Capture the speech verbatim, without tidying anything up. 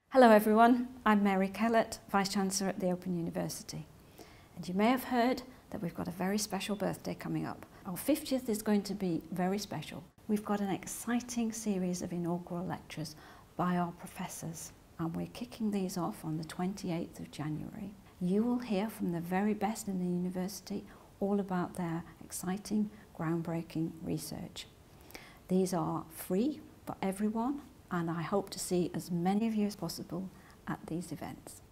Hello everyone, I'm Mary Kellett, Vice-Chancellor at the Open University. And you may have heard that we've got a very special birthday coming up. Our fiftieth is going to be very special. We've got an exciting series of inaugural lectures by our professors, and we're kicking these off on the twenty-eighth of January. You will hear from the very best in the university all about their exciting, groundbreaking research. These are free for everyone, and I hope to see as many of you as possible at these events.